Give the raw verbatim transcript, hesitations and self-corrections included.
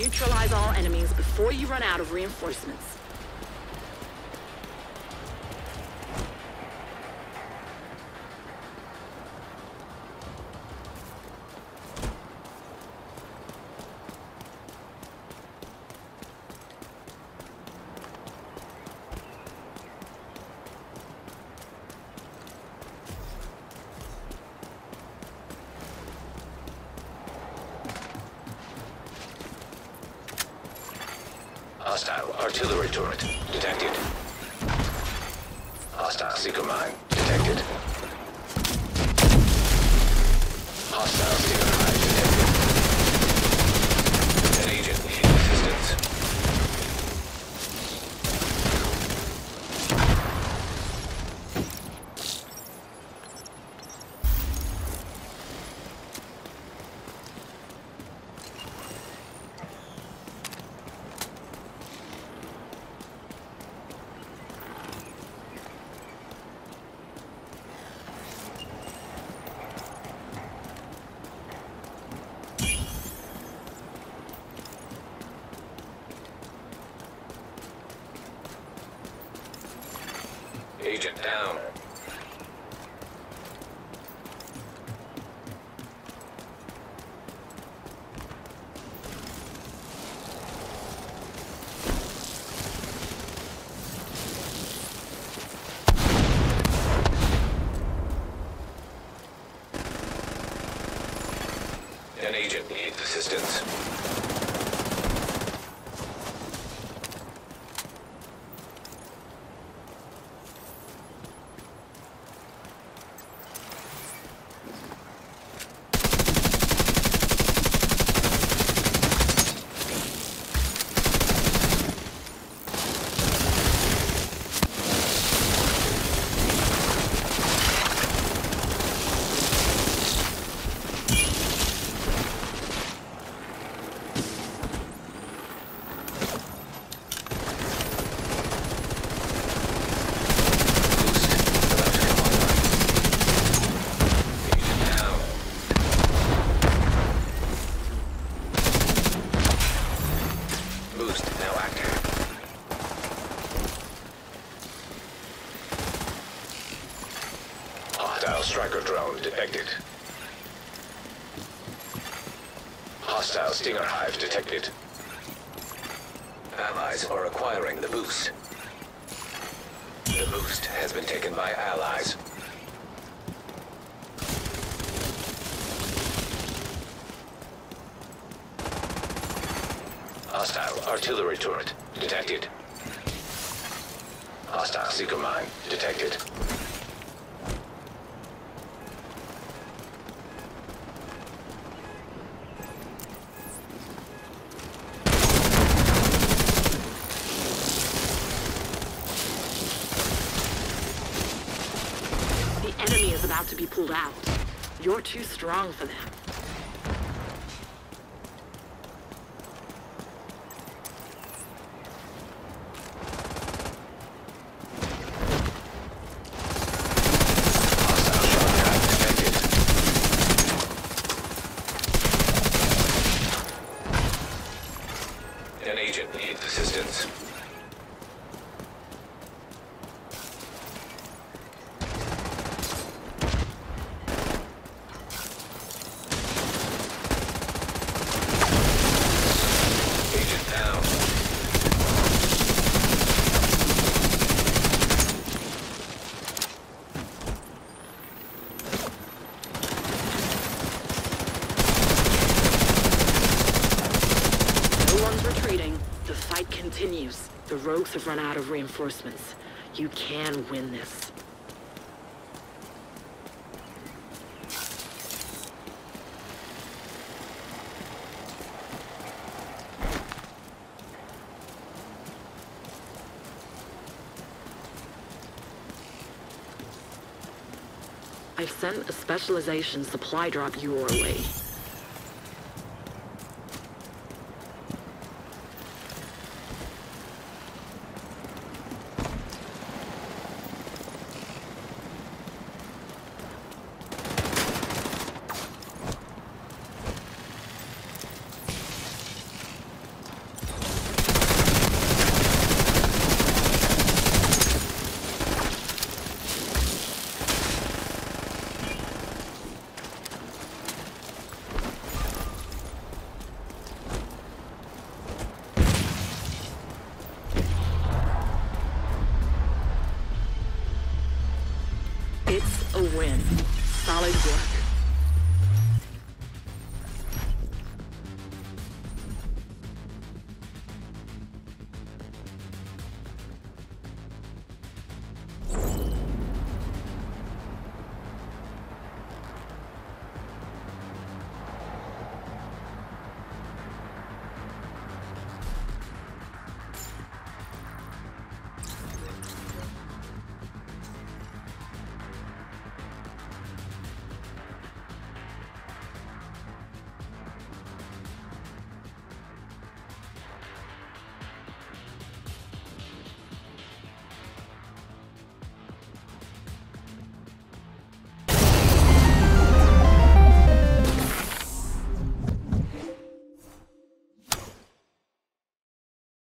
Neutralize all enemies before you run out of reinforcements. Hostile artillery turret detected. Hostile seeker mine detected. Hostile seeker mine detected. An agent needs assistance. Agent down. An agent needs assistance. Hostile striker drone detected. Hostile Stinger hive detected. Allies are acquiring the boost. The boost has been taken by allies. Hostile artillery turret detected. Hostile seeker mine detected. The enemy is about to be pulled out. You're too strong for them. An agent needs assistance. Agent down. No one's retreating. The fight continues. The rogues have run out of reinforcements. You can win this. I've sent a specialization supply drop your way. Solid work.